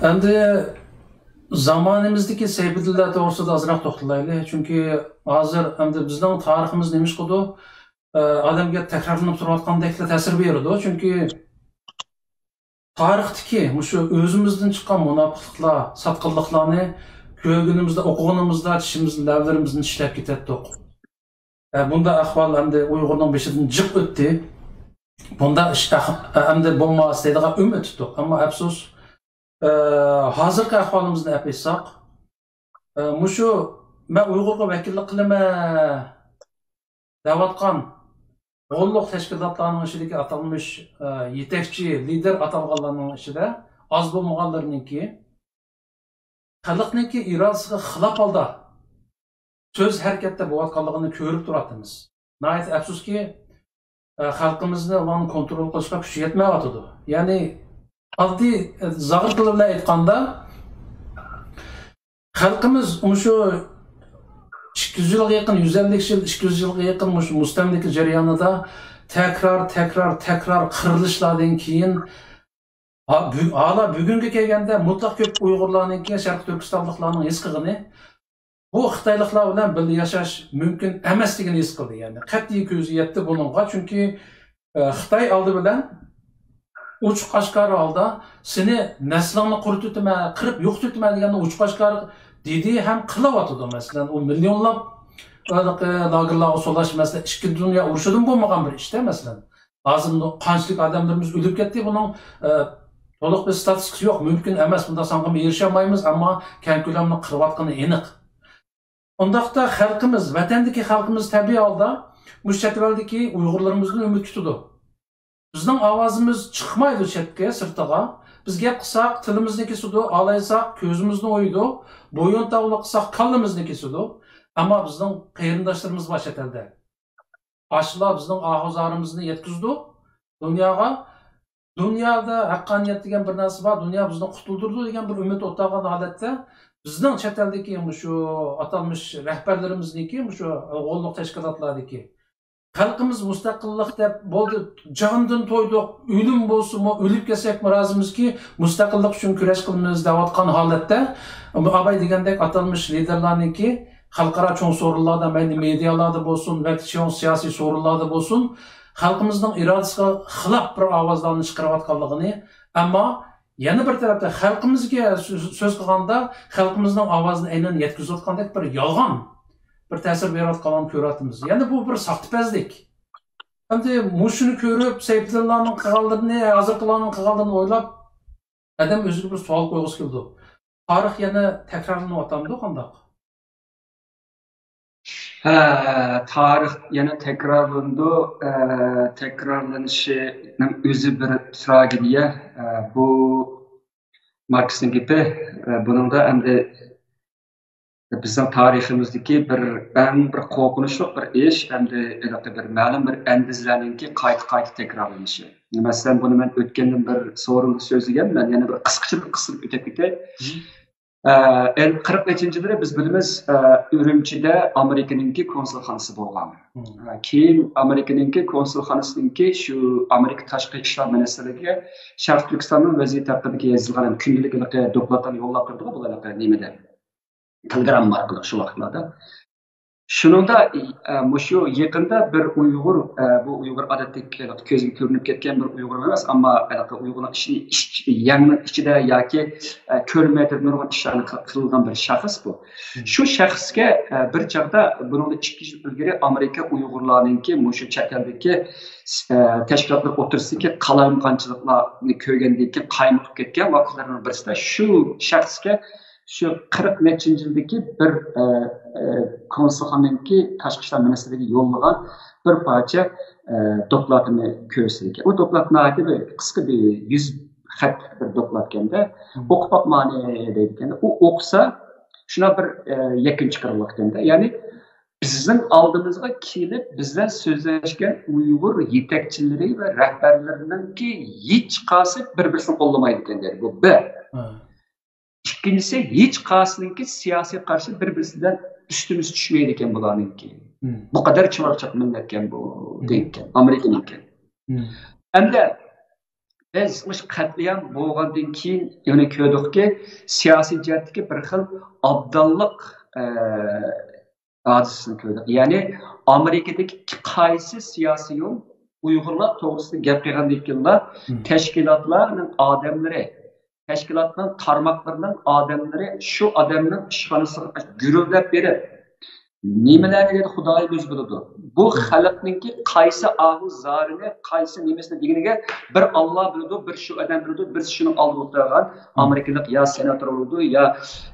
Endi zamonimizdagi sevgililar to'g'risida ozroq to'xtalaylik. Chunki hozir endi bizning tariximiz nima qildi? Odamga takrorlanib turayotgandek ta'sir beradi. Chunki tarixdagi shu o'zimizdan chiqqan munofiqliklar, sotqinliklarni ko'rganimizda, o'qiganimizda tishimizni, lablarimizni tishlab ketdik. Bunda ahvol endi Uyg'urning beshidan jiq o'tdi. Bunda ish endi bo'lmas deydigan umid tutdik. Ammo afsus, hozirgi ahvolimizni aytsak, mushu men Uyg'urga vakillik qilaman deyotgan qo'lliq tashkilotlarning ichidagi atalmish yetakchi lider atalganlarning ichida oz bo'lmaganlarniki xalqniki irodasiga xilof holda so'z harakatda bo'layotganligini ko'rib turamiz. Nəhayət afsuski xalqimizni ularni kontrol qilishga kuchi yetmayotdi. Ya'ni oddiy zag'ir tili bilan aytganda xalqimiz shu 200 yılga yakın, 150 yıl, 200 yılga yakın mustamlika jarayonida tekrar qirilishlardan keyin hala bugunga kelganda mutlaq ko'p Uyg'urlarniki, Sharq Turkistonliklarning his qilgani bu Xitoyliklar bilan birga yashash mumkin emasligini his qildi. Yani qat'iy ko'zi yetdi buningga, chunki Xitoy oldi bilan uch qashqar holda seni naslingni qurititma, qirib yo'qititma degan uch qashqar dedi ham qilyotdi. Masalan, u millionlab lagerlarga solash masalan ikki dunyo urushidan bo'lmagan bir ishda masalan. Hozir qanchalik odamlarimiz o'lib ketdi, buning to'liq bir statistikasi yo'q, mumkin emas. Bunda songa erisha olmaymiz, ammo keng ko'lamli qiriyotgani aniq. Ondaqda xalqimiz, vatandagi xalqimiz tabiiy holda bu chetveldagi Uyg'urlarimizdan umid tutadi. Bizning ovozimiz chiqmaydi chetga, sirtiga. Biz gap qilsak, tilimizni kesadi, olaysak, ko'zimizni o'ydi, bo'yin tavla qilsak, kallamizni kesadi. Ammo bizning qarindoshlarimiz bor chet elda. Ashlar bizning ohozlarimizni yetkazdi dunyoga. Dunyoda haqqoniyat degan bir narsa bor, dunyo bizni qutuldirdi degan bir umid o'tgan holatda bizning chet eldagi shu atalmish rahbarlarimizniki, shu o'g'illik tashkilotlaridagi xalqimiz mustaqillik deb bo'ldi, jondan to'ydik, o'lim bo'lsinmi, o'lib ketsak rozimizki, mustaqillik uchun kurash qilamiz deyotgan holatda abay degandek atalmish liderlarniki xalqaro cho'ng so'rinlarda, mayli medialarda bo'lsin, va cho'ng siyosiy so'rinlarda bo'lsin, xalqimizning irodasiga xilof bir ovozlarni chiqarayotganligini, ammo yana bir tarafda xalqimizga so'z qilganda xalqimizning ovozini aynan yetkazayotgandek bir yolg'on bir ta'sir berayotganini ko'ryapmiz. Ya'ni bu bir soxtapazlik. Endi mushuni ko'rib, sayflarning qilganlarini, hozirgilarning qilganlarini o'ylab, adam o'ziga bir savol qo'ygisi keldi. Tarix yana takrorlanyapti qandoq? Tarix yana takrorlandi. Takrorlanishining o'zi bir tragediya. Bu Marksning gapi. Buningda endi bizning tariximizdagi bir qo'rqinchli bir ish, endi bir ma'lum bir andizlarninki qayta takrorlanishi. Masalan, buni men o'tgandan bir so'rinda so'zlaganman, yana bir qisqa o'tib ketay. 40-yillarda biz bilamiz, Urumchida Amerikaninki konsulxonasi bo'lgan. Keyin Amerikaninki konsulxonasiniki shu Amerika tashqi ishlar ministrligiga Sharq Turkistonning vaziyati haqida yozilgan kundalik dokladlarni yo'llab turdi bular nimada. Telegram orqali shu vaqtlarda. Shuningda shu yaqinda bir Uyg'ur, bu Uyg'ur odatdagi ko'zga ko'rinib ketgan bir Uyg'ur emas, ammo Uyg'urlar yangi ichida yoki ko'rmaydi nurg'un ishlarni qilgan bir shaxs bu. Shu shaxsga bir chaqda bundan 2 yil ilgari Amerika Uyg'urlarninki shu chet eldagi tashkilotlar o'tirsidagi qalamqanchiliklarni ko'rgandan keyin qaymoqib ketgan vaqtlarning birisida shu shaxsga şu 40 yildagi bir konsulxonaniki tashqi ishlar ministrligiga yo'llagan bir parcha dokladini ko'rsatdi. U dokladni aytib qisqa bir 100 xat bir doklad ekanda, o'qib boqmani deydi. U o'qisa shuna bir yakun chiqarilmoqda. Ya'ni bizning oldimizga kelib bizlar so'zlashgan Uyg'ur yetakchilari va rahbarlarininki hech qaysi bir-birini qo'llamaydi ekan deydi. Bu bir. İkincisi hiç qaysininki siyosiy qarshi bir-birisidan üstümüz tushmaydi ekan bularninki. Bu qadar chimarchaq millatkan bu deykan Amerikaninki. Endi biz ish qatliam bo'lgandan keyin yana ko'rdikki, siyosiy jihatdagi bir xil abdallik hadisasini ko'rdik. Ya'ni Amerikadagi qaysi siyosiy yo'l Uyg'urlar to'g'risida gap qilgandan keyinlar tashkilotlarning odamlari, tashkilotning tarmoqlarining odamlari shu odamning ishxonasiga gurullab berib nimalarni dedi Xudoy o'zi biladi. Bu xalqninki qaysi og'iz zarini, qaysi nimasini deganiga bir Alloh biladi, bir shu odam biladi, bir shuni olib o'tirgan Amerikalik ya senator bo'ladi, ya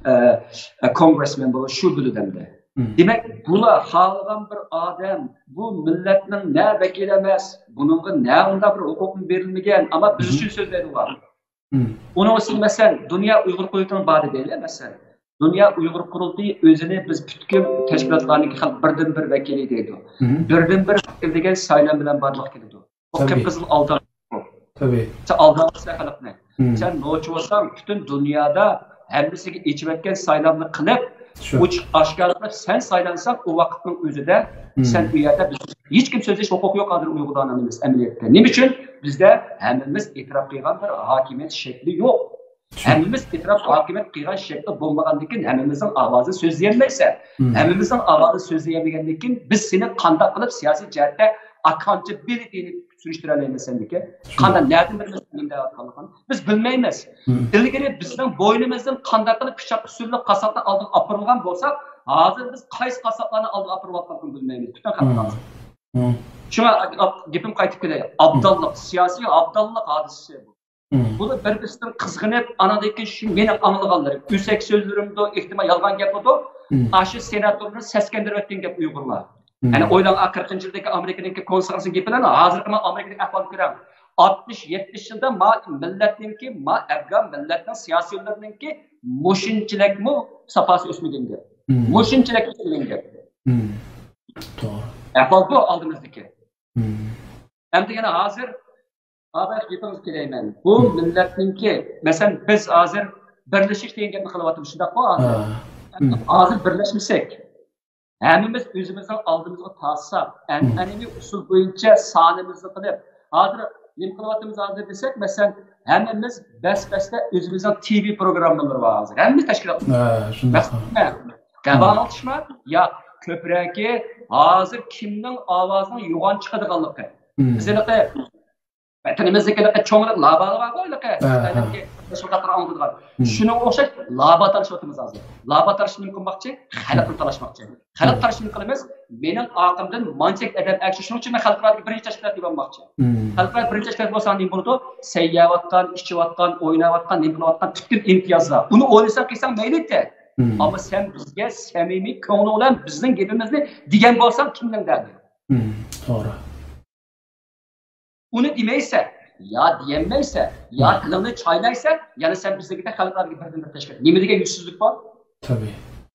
congressman bo'ladi, shu biladi. Demak, bular xohlagan bir odam, bu millatning na vakili emas, buningga na unda bir huquq berilmagan, ammo biz uchun so'zlaydi ular. Uning uchun masalan, Dunyo Uyg'ur qurultiyining bari deydi, masalan. Dünya Uyghur Kurultayı özünü biz bütün teşkilatlarındaki halk birden bir vekili deydi. Birden bir vekil degen saylan bilen barlıq geldi. O kıpkızıl aldan. Tabii. Sen aldanırsa halk ne? Sen noçu olsan bütün dünyada hemisi içip etken saylanını kılıp uç aşkarlıkla sen saylansan o vakıtın özü de sen bu yerde hiç kim sözleş hukuk yok adır Uygur'dan emniyette. Ne için? Bizde hemimiz itiraf kıygan bir hakimiyet şekli yok. Hemimiz itiraf hakimiyet kıygan şekli bulmağandakin hemimizin avazı sözleyemeyse, hemimizin avazı sözleyemeyendeki biz seni kanda kılıp siyasi cihette akancı bir deyini sürüştüreleyimiz sendeki. Kanda nereden bilmezsin de atkalıkan? Biz bilmeyimiz. İlgili bizden boynumuzun kanda kılıp pişak sürülüp kasaptan aldık apırılgan bolsak, hazır biz kays kasaplarını aldık apırılgan bilmeyimiz. Bütün kanıtlarımız. Şuna gepim kaytıp gidiyor. Abdallık, siyasi abdallık hadisi bu. Bunu bir-birisinden kızgınıp anadaki şu benim anılganlarım. Üsek sözlerimde ihtimal yalgan yapıdı. Aşı senatörünün seskendirip ettiğin gap Uygurlar. Yani oylan 40. yıldaki Amerika'daki konsolosluğun gepilen hazırkı Amerika'daki ahval kiram. 60-70 yılda milletinki, Afgan milletin siyasiyonlarınki moşinçilik mi sapası üstüne gap. Moşinçilik üstüne gap. Doğru. Ahval bu aldığımızdaki. Hem de yine hazır haber yapımız kireymen. Bu milletinki, mesela biz hazır birleşik deyin gibi kılıvatım. Şunda bu hazır birleşmişsek. Hemimiz özümüzden aldığımız o tasav, ennevi usul boyunca sahnemizi kılıp, hazır nim kılıvatımız hazır desek, mesela hemimiz bes-besle özümüzden TV programları var hazır. Hemimiz teşkilat. Mesela, Gavan altışma, ya köpreki hazır kimden avazının yuvan çıkadıqanlıqı. Mesela Tenimizdeki çoğunluk labalı var böyle ki. Şurada anladılar. Şunu okşayıp laba tartışmamız lazım. Laba tartışma mümkün bakçı, halkla tartışmakçı. Halk tartışma kılımız benim aklımdan mantık eden aksi şunun için ben halklara birinci teşkilat diye bakçı. Halklara birinci teşkilat olsan ne buldu? Seyyavattan, işçivattan, oynavattan, ne bulvattan bütün imtiyazlar. Bunu oynaysan kıysan meyletti. Ama sen bizge samimi konu olan bizden gebimizni diyen bolsan kimden derdi? Doğru. Onu demeyse, ya diyemeyse, ya kılını çaynaysa, yani sen bizdeki de kalıplar gibi bir teşkil. Nimetike yüzsüzlük var? Tabii.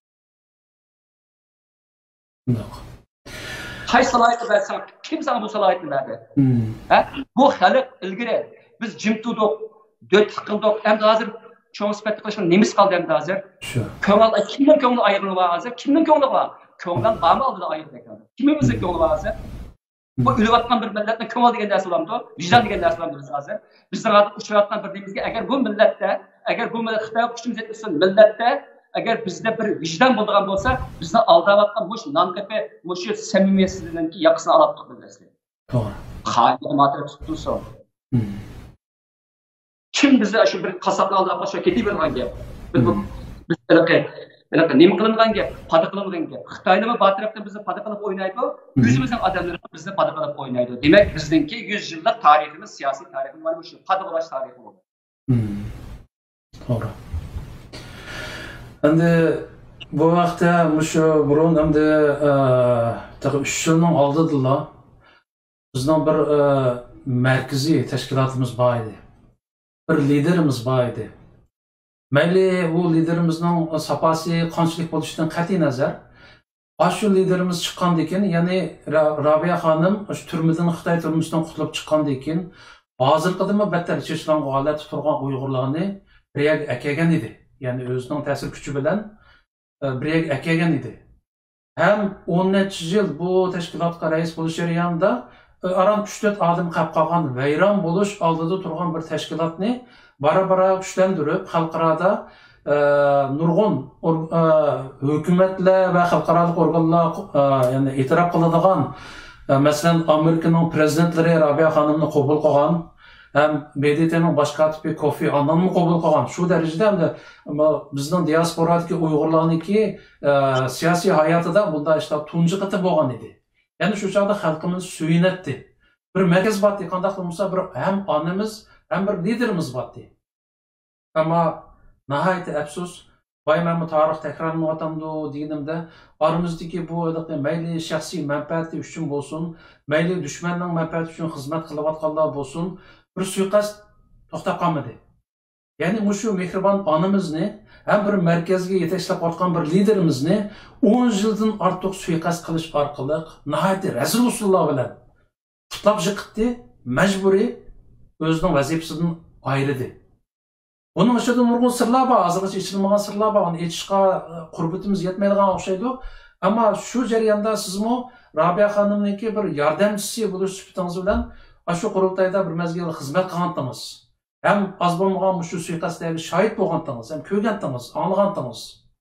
Yok. Hay salayetli versen, kim sana bu salayetli verdi? Bu halık ilgili, biz cim tutuk, dört kıldık, hem de hazır, çoğun sıfatlı kılışın nemiz kaldı hem de hazır. Kimden köngülü ayrılığı var hazır? Kimden köngülü var? Köngülden bağımı aldı da ayrılığı var. Kimimizin köngülü var hazır? Bu ülüvattan bir milletle köngül degen dersi olamdı, vicdan degen dersi olamdı biz hazır. Bizden artık uçurattan bir deyimizge, eğer bu millette Xitay güçümüz etmişsin, millette, eğer bizde bir vicdan bulduğun olsa, bizden aldavattan muş nankepe, muşu samimiyetsizliğinin ki yapısını alattık bildirsin. Doğru. Haini materi tuttun son. Kim bize şu bir kasapla aldı aplaşıyor, keti bir hangi? Biz nima qilingan gap, pada qilingan gap. Xitoyni bu tarafdan bizni pada qilib o'ynaydi, o'zimizning odamlarimiz bizni pada qilib o'ynaydi. Demak, bizningki 100 yillik tariximiz, siyosiy tariximiz mana shu pada bo'lash tarixi bo'ldi. To'g'ri. Endi bu vaqtda shu burun endi 3 yilning oldida bizning bir markaziy tashkilotimiz bor edi. Bir liderimiz bor edi. Mayli bu liderimizning sapasi qanchalik bo'lishidan qat'iy nazar, shu liderimiz chiqqandan keyin, ya'ni Rabiya xonim shu turmadan Xitoy turmushidan qutulib chiqqandan keyin, hozirgidimi battar chechlangan holatda turgan Uyg'urlarni birga akagan edi. Ya'ni o'zining ta'sir kuchi bilan birga akagan edi. Ham 10 necha yil bu tashkilotga rais bo'lish jarayonida aran 3-4 adım qap qalğan vayron bo'lish oldida turgan bir tashkilotni bara kuchlantirib, xalqarada nurg'un hukumatlar va xalqaro organlar ya'ni e'tirof qiladigan masalan Amerikaning prezidentlari Robiya xonimni qabul qilgan, ham BDTning bosh kotibi Kofi Annanni qabul qilgan. Shu darajada hamda bizning diasporadagi Uyg'urlarniki siyosiy hayotida bunda ishlar tunji qiti bo'lgan edi. Ya'ni shu chog'da xalqimiz suyunatdi. Bir markaz batdi, qanday qilsa bir ham onamiz, ham bir liderimiz batdi. Ammo nihoyat afsus, bayman bu tarix takrorlanmagandu deganimda, oramizdagi bu mayli shaxsiy manfaati uchun bo'lsin, mayli dushmanning manfaati uchun xizmat qilayotganlar bo'lsin, bir suiqasd to'xtab qolmadi. Ya'ni shu mehribon onamizni ham bir markazga yetakchilab o'tgan bir liderimizni 10 yildan ortiq suiqasd qilish orqali nihoyat razil usullar bilan tutlab yiqitdi, majburiy o'zining vazifasidan ayirdi. Bunun içinde nurg'un sirlar bor, hozirgacha ichilmagan sirlar bor, uni aytishga qurbatimiz yetmaydigan o'xshaydi. Ammo shu jarayonda sizmi Robiya xonimniki bir yordamchisi bo'lish sifatingiz bilan shu qurultayda bir mezgil xizmat qilgandingiz. Hem az bo'lmagan shu suiqasdagi shohid bo'lgandingiz, ham ko'rgandingiz, anglagandingiz.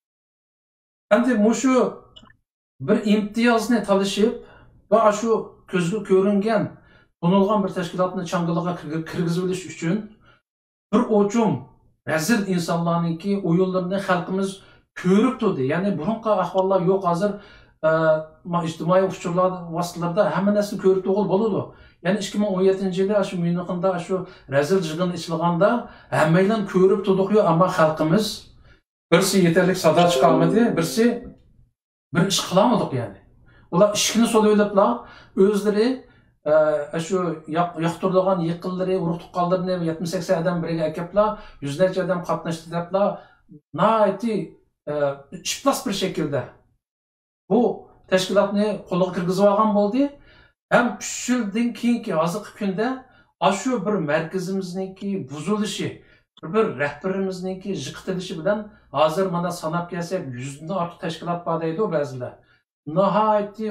Endi shu bir imtiyozni talashib va shu ko'zga ko'ringan, bunilgan bir tashkilotni changaliga kirgizib olish uchun bir o'chum razil insonlarniki o'yinlarini xalqimiz ko'rib turdi. Ya'ni burunqa ahvollar yo'q, hozir ijtimoiy uchurlar vositalarida hamma narsani ko'rib turib bo'ladi. Ya'ni 2017-yilda shu Myunxenda shu razil jig'in ichilganda hammalar ko'rib turdik-yu, ammo xalqimiz birsi yetarli sado chiqarmadi, birsi bir ish qilamadik yani. Ular ishni so'ylablar, o'zlari şu yoqtirdigan yiqinlari, urug' tuqqanlarni 70-80 adam biriga akaplar, yüzlerce adam qatnashdi deblar, naiti ishplas bir şekilde bu tashkilotni qo'lga kirgizib olgan bo'ldi. Ham 3 yildan keyingi hozirgi kunda shu bir markazimizniki buzilishi, bir rahbarimizniki yiqitilishi bilan hozir mana sanab kelsak 100 dan ortiq tashkilot bor deydi ba'zilar. Nihoyatda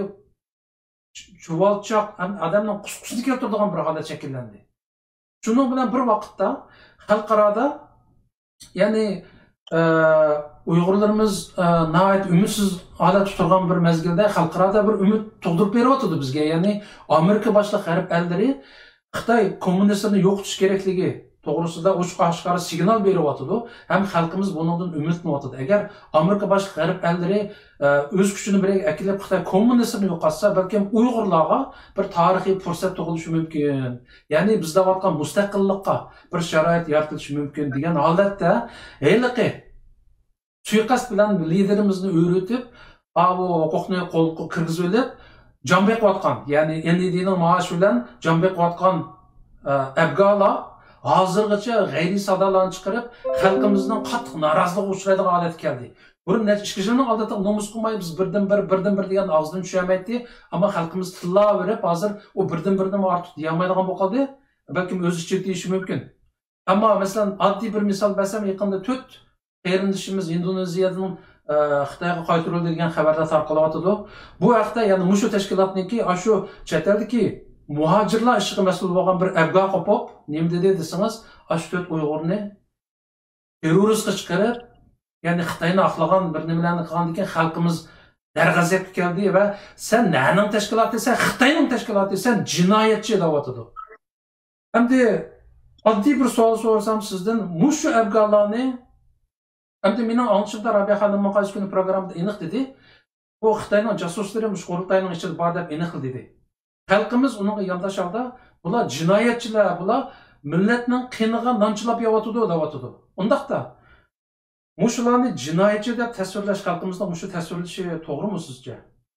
chuvalchoq odamning qusqusini keltiradigan bir holat shakllandi. Shuning bilan bir vaqtda xalqaroda ya'ni Uyg'urlarimiz nihoyat umidsiz holatda turgan bir mezgilda xalqaroda bir umid tug'dirib beryapti bizga. Ya'ni Amerika boshliq g'arb ellari Xitoy kommunistlarni yo'qotish kerakligi to'g'risida ochiq-oshkora signal beryapti. Ham xalqimiz bundan umidlanayapti. Agar Amerika boshliq g'arb ellari o'z kuchini birga akilib Xitoy kommunistlarni yo'qotsa, balki Uyg'urlarga bir tarixiy fursat tug'ilishi mumkin. Ya'ni bizda vatgan mustaqillikqa bir sharoit yaratilishi mumkin degan holatda haliqi suiqasd bilan liderimizni o'rgatib, bu huquqni qo'lga kirgizib olib, jambek vatgan, ya'ni NDDning maoshi bilan jambek vatgan abgala hozirgacha g'ayriy sadolarni chiqarib, xalqimizning qattiq noroziligiga uchraydigan holatga keldi. Burun 2 yilning oldida nomus qilmay biz birdan bir degan og'zidan tushamaydi, ammo xalqimiz tilla verib, hozir u birdan ortiq deyamaydigan bo'lib qoldi. Balkim o'zi ichib deyishi mumkin. Ammo masalan, oddiy bir misol bersam, yaqinda 4 qarindishimiz Indoneziyadan Xitoyga qaytarildi degan xabarlar tarqalyapti. Bu haqda ya'ni shu tashkilotniki shu chet eldagi muhojirlar ishiga mas'ul bo'lgan bir abga qopib, nima dedi desangiz, shu 4 Uyg'urni terroristga chiqarib, ya'ni Xitoyni aqlagan bir nimalarni qilgandan keyin xalqimiz darg'azabga keldi va sen naning tashkiloti, sen Xitoyning tashkiloti, sen jinoyatchi deyapti. Endi oddiy bir savol so'rasam sizdan, shu abgalarni endi mening anglishimda Robiya xonim maqolasi kuni programmada aniq dedi. Bu Xitoyning jasuslari qurultayning ichida bor deb aniq dedi. Xalqimiz unga yondashganda bular jinoyatchilar, bular millatning qiniga nonchilab yeyotdi deyapti. Undaqda Muşularni jinoyatchi deb tasvirlash xalqimizning shu tasvirlashi to'g'rimi sizcha?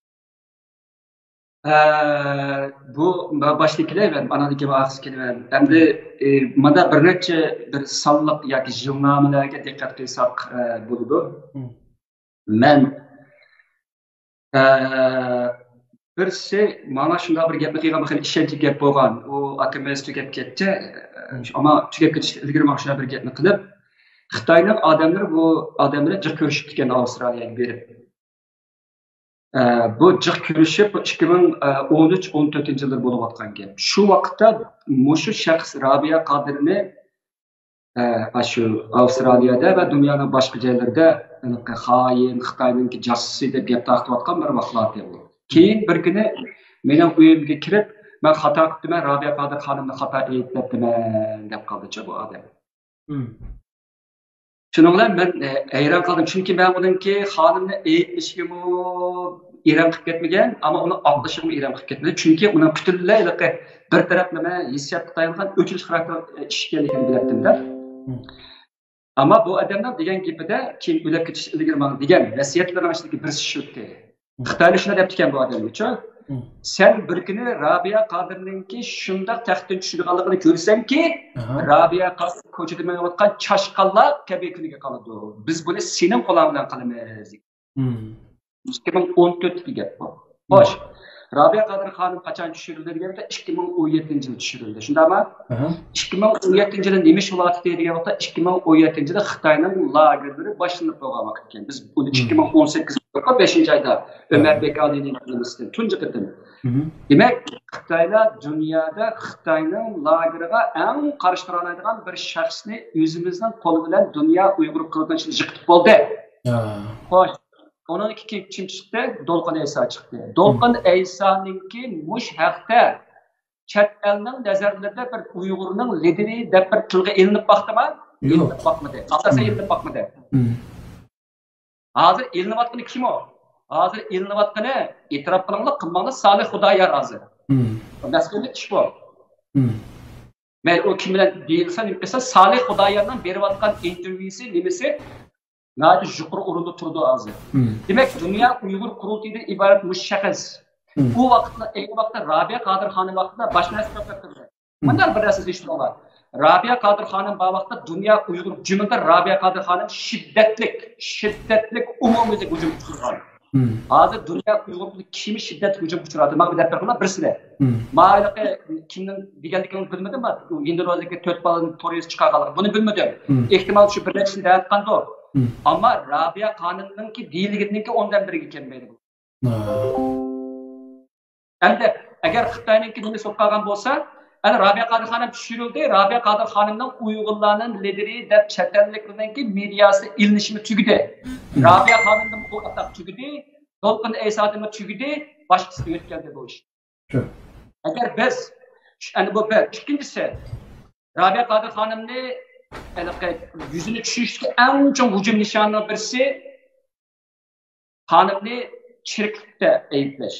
Bu baştakiler ben anadaki bahs kelibem. Endi mana bir necha bir sonliq yoki jurnallarga diqqat qilsak bo'ladi. Men birisi mana shunday bir gapni qilgan, bir ishonchli gap bo'lgan. U akamiz tugab ketdi. Ammo tugab ketishdan ilgari mana shunday bir gapni qilib, Xitoyning odamlari bu odamlar jiq ko'rishib ketgan Avstraliyaga berib. bu jiq ko'rishib 2013-14 yillar bo'layotgan gap. Shu vaqtda mushu shaxs Rabia Qodirni shu Avstraliyada va dunyoning boshqa joylarida xoin, Xitoyning josusi deb gap tarqatayotgan bir vaqtlar bo'ldi. Keyin bir kuni mening uyimga kirib, men xato qildim, Rabia Qodir xonimni xato aytibman deb qoldi bu odam. Shuning bilan men hayron qoldim, chunki men uningki xonimni aytishimni e'lon qilib ketmagan, ammo uni oqlashimni e'lon qilib ketmadi, chunki uni butunlay bir taraf nima hissiyotga tayangan o'chirish xarakter ish ekanligini bilardim-da. Ammo bu odamlar degan gapida keyin o'lib ketish ilgari men degan vasiyatlarning ichidagi bir shutdi. Xitoylik shuna deb ekan bu odamga, sen bir kuni Rabia Qodirninki shundoq taxtdan tushirganligini ko'rsanki, Rabia Qodir ko'chada menayotgan chashqallar kabi kuniga qoladi. Biz buni sening qo'ling bilan qilamiz. 2014 gap bu. Xo'sh, Rabia Qodir xonim qachon tushirildi deganda 2017-yilda tushirildi. Shundaymi? 2017-yilda nima bo'lyapti degan vaqtda 2017-yilda Xitoyning lagerlari boshlanib bo'lgan vaqt ekan. Biz buni 2018-da 5-oyda Ömerbek Alining filmidan tunji qitim. Demak, Xitoylar dunyoda Xitoyning lageriga eng qarshi tura oladigan bir shaxsni o'zimizning qo'li bilan dunyo Uyg'ur qilishni jiqib bo'ldi. Xo'sh, onun kim çıktı? Dolqun Eysa çıktı. Dolqun Eysa'nınki muş haqda chet elning nazarlarida bir Uyg'urning lideri deb bir tilga ilinib baxtimi? Ilinib baxmadi. Asosan ilinib baxmadi. Hozir ilinayotgani kim o? Hozir ilinayotgani e'tirof qilmoqli Salih Xudoyor hozir. Mas'ullik ish bu. Men o kim bilan deyilsa, mesela Salih Xudoyorning berayotgan intervyusi nimasi? Nati yuqori o'rinda turdi hozir. Demak, dunyo Uyg'ur qurultiyidan iborat mushaxas. Bu vaqtda, ayni vaqtda Rabia Qodir xonim vaqtida bosh narsa toptirdi. Bundan bir narsa eshitdilar. Rabia Qodir xonim bu vaqtda dunyo Uyg'ur jumida Rabia Qodir xonim shiddatlik umumiy hujum uchirgan. Hozir dunyo Uyg'ur kimi shiddatli hujum uchiradi? Men bir daftar qilib birsizlar. Ma'lumki kimning deganligini bilmadim, endi ro'zaga 4 balani to'riz chiqarganlar. Buni bilmadim. Ehtimol shu bir narsani aytgandir. Ama Rabia Qonunninki deyilganininki ondan biriga kelmaydi bu. Endi agar Xitoyninki nima so'qqagan bo'lsa, ana Rabia Qodir xonim tushirildi. Rabia Qodir xonimning Uyg'urlarning lideri deb chatalliklarninki mediasi ilinishimi tugidi. Rabia xonimning bu ataq tugidi, Dolqun Eysaning tugidi, boshqasi o'tgandi bu ish. Agar biz ana bu bir ikkinchisi Rabia Qodir xonimni yüzünü tushirishga eng chong hujum nishonining birisi xonimni chiriklikda ayblash.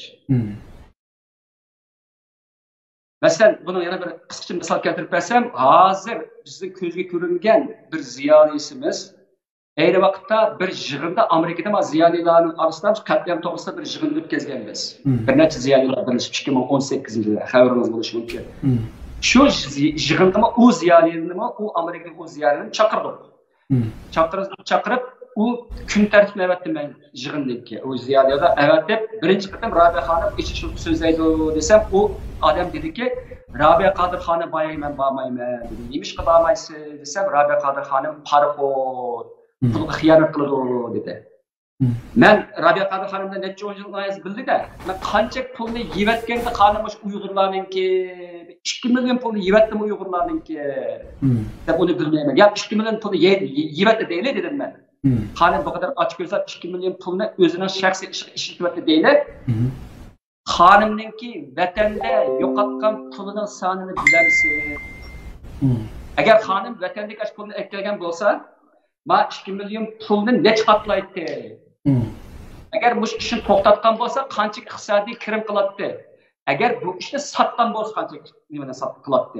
Masalan, buni yana bir qisqacha misol keltirib bersam, hozir bizning ko'zga ko'ringan bir ziyolisimiz ayni vaqtda bir yig'inda Amerikada ziyolilarning orasida qatlam to'g'risida bir yig'in o'tkazganmiz. Bir necha ziyolilar birlashib 2018-yilda xabaringiz bo'lishi mumkin. Şu yığıntıma o ziyaretini, o Amerika'daki o ziyaretini çakırdık. Çakırıp o gün tertibine evettim ben yığındaki o ziyarete. Evet, birinci kıtım Rabia Hanım içi şu sözleydi desem o adam dedi ki Rabia Qodir Hanım bayayım ben bağmayım dedi. Neymiş ki bağmayısı desem Rabia Qodir Hanım parxod, pulga xiyanat qiladi dedi. Men Rabia Qodir xonimdan necha o'yinlarni bildi de, men qancha pulni yevatganda xonim o'sha Uyg'urlarninki 2 million pulni yevatdim Uyg'urlarninki deb uni bilmayman. Ya 2 million pulni yevatdi deyli dedim men. Xonim bu kadar ochib ko'rsat 2 million pulni o'zining shaxsiy ishlatyapti deyli. Xonimninki vatanda yo'qotgan pulining sonini bilasiz. Agar xonim vatandagi ash pulni aytgan bo'lsa, ma 2 million pulni nech qatlaydi? Agar bu ishni to'xtatgan bo'lsa, qancha iqtisodiy kirim qiladi? Agar bu ishni sotgan bo'lsa, qancha nimani sotib qiladi?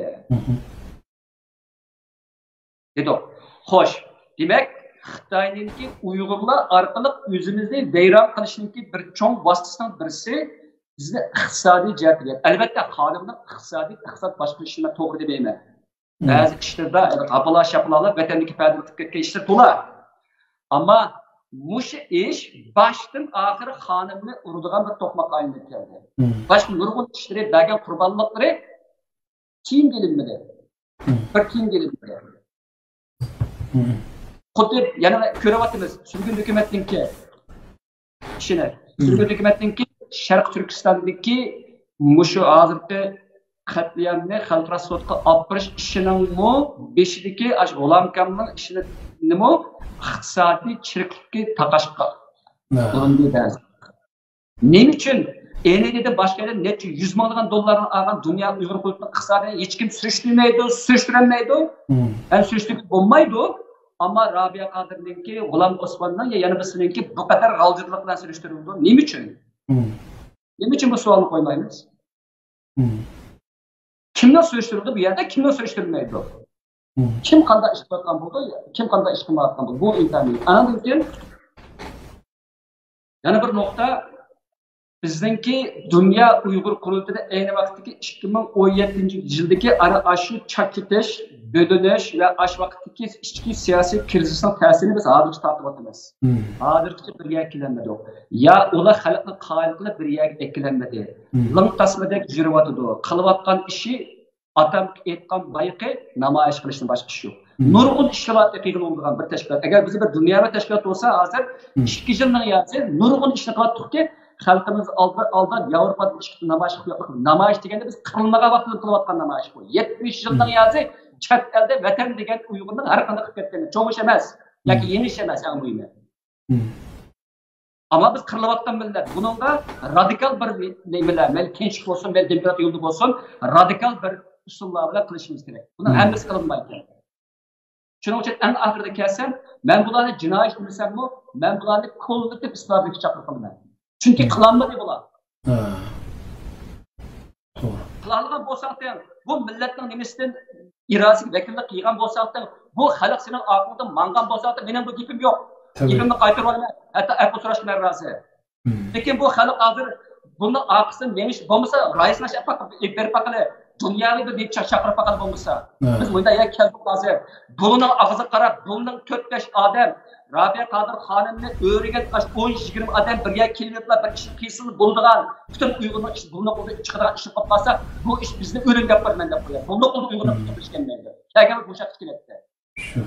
Dedi. Xo'sh, demak, Xitoyninki Uyg'urlar orqali o'zimizni vayron qilishninki bir cho'ng vositasining birisi bizni iqtisodiy jihatga. Albatta, xonimning iqtisod boshqa ishlar to'g'ri demayman. Ba'zi ishlarda qabula-shapulalar vatandagi paydo qilib ketgan ishlar to'la. Ammo mush ish başdan oxiri xonimni uradigan bir to'qmoq aylanib keldi. Boshqa nurg'un ishlari, bergan qurbonliqlari keyin gelinmadi. Bir keyin gelinmadi. Xuddi yana ko'ryapmiz, surgun hukumatninki ishini. Türkiye hükümetindeki Şarkı Türkistan'daki muşu hazırki katliamni xalqaro sudga olib borish ishiningmi beshidagi G'ulom Kamolning ishini nima iqtisodiy chiriklikka taqashqa urindi ba'zi. Nima uchun Ene'de başka yerden neçe 100 milyon dolarını alan dünya Uygur kulübünün iqtisodini hiç kim sürüştüremeydi. Yani sürüştürüp olmaydı. Ama Rabia Kadır'ınki, G'ulom Osman'dan ya yana birisininki bu kadar g'aldirlikla sürüştürüldü. Nima uchun? Nima uchun bu savolni qo'ymaymiz? Kimden sürüştürüldü bu yerde, kimden sürüştürülmeydi? Kim qanday ish qilayotgan bo'ldi, kim qanday ish qilmayotgan bo'ldi? Bu internet. Andan keyin yana bir nokta bizdeki Dünya Uygur Kurulu'da aynı vakitteki 2017 yıldaki ara aşı çakitiş, bölünüş ve aşı vakitteki içki siyasi krizisinin tesirini biz hazırcı takip etmemiz. Hazırcı bir yer eklenmedi o. Ya ola halkın kalıklı bir yer eklenmedi. Lın tasmadaki jürüvatıdı o. Kılıvatkan işi atam etkan bayıkı namayiş kılışının başka şey yok. Nurgun işlevatı kıyın olduğundan bir teşkilat. Eğer bize bir dünya ve teşkilat olsa hazır 2 yıldan yazı nurgun işlevatı ki xalqimiz aldan Avrupa'da ishki namoyish qilyapmiz. Namoyish deganda biz qilmagan vaqtida qilayotgan namoyish bu. 70 yildan yozi chet elda vatan degan Uyg'urning har qanday qilib ketgani cho'mish emas yoki yenish emas eng muhimi. Ama biz qirilayotgan millat buningga radikal bir nimalar, tinchlik bo'lsin, demokrat yo'lda bo'lsin, radikal bir usullar bilan qilishimiz kerak. Buni hammasi qilinmaydi. Shuning uchun eng oxirida kelsam, men bularni jinoiy demasam-mu, men bularni kollektiv islohga chaqirdim. Çünkü kılanmadı bular. Kılanlıgan bolsaqdan, bu milletin nimesinden irasi vekillik qilgan bolsaqdan, bu xalq senin aqlida mangan bolsaqdan mening bu gapim yo'q. Gapimni qaytarib olaman. Hatta aql so'rashga men rozi. Lekin bu xalq hozir buni aqlsin menish bo'lmasa, raislar berib baqili, dunyoviy bir deb chaqirib baqili bo'lmasa. Biz bunda ya keldik hozir. Buning og'zi qarab, buning 4-5 odam Rabia Kadir Hanım'ın öğrenen 10-20 adam bir yer kelmeyipler, bir işin kıyısını bulduğun, bütün Uygur'un işi, bulduğun oldu, çıkıdan işi kaplarsa, bu iş bizde ölüm yapar ben de koyar. Bulduğun oldu Uygur'un tutup işkenmeydi. Kâgâmı bu şart işkenetti. Şu.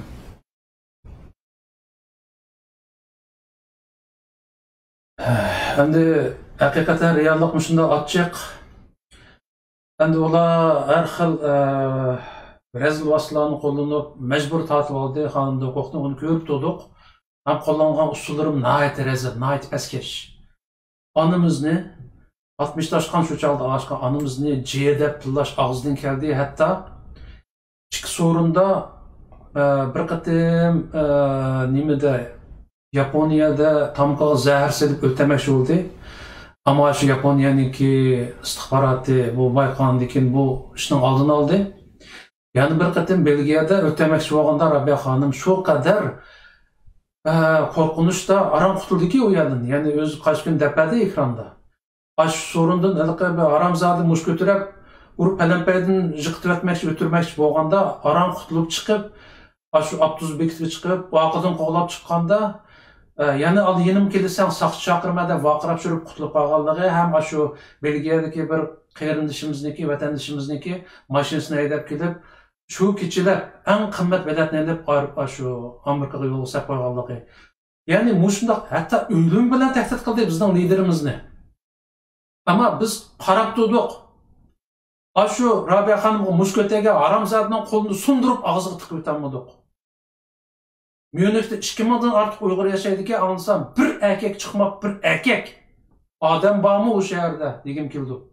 Endi hakikaten reallik şunda açık. Endi ola her xil rezil vasıtalarını kullanıp mecbur tatip aldı. Hanımda hukukunu onu görüp durduk. Hem kullanılan usullarım nahayet rezil, nahayet peskeş. Anımızını 60 taşkan şu çaldı ağaçka anımızını ciğerde pıllaş ağızdan geldi. Hatta çık sorunda bir kıtım nimede Japonya'da tam kalı zehir sedip ötemek oldu. Ama şu Japonya'nınki istihbaratı bu Baykan'daki bu işin aldığını aldı. Yani bir kıtım Belgiye'de ötemek olğanda Rabia Hanım şu kadar korkunçta aram kutuldu ki o yadın. Yani öz kaç gün depede ekranda. Baş sorundan ılıqı aramzadı muş götürüp urup pelenpeyden jıqtı etmekçi ötürmekçi olğanda aram kutulup çıkıp şu Abduz Bekit'e çıkıp vakıdın qoğlap çıkanda yani al yenim kelisen saqçı çakırmada vaqırap sürüp kutulup ağallığı hem şu Belgiye'deki bir qeyrindişimizniki, vatandaşımızniki maşinesine edip gelip şu keçiler en kımmet beletini edip qarıp şu Amerika'ya yolu sapayğallığı. Yani muşundaq hatta ölüm bilen tehdit kıldı bizden liderimizni. Ama biz qarap durduk. Şu Rabia Hanım muş kötege aramzadının kolunu sundurup ağzını tıkıp tanmadık. Münih'te 2000'den artık Uygur yaşaydı ki anlasam bir erkek çıkmak bir erkek. Adam bağımı o şehirde degim kildi.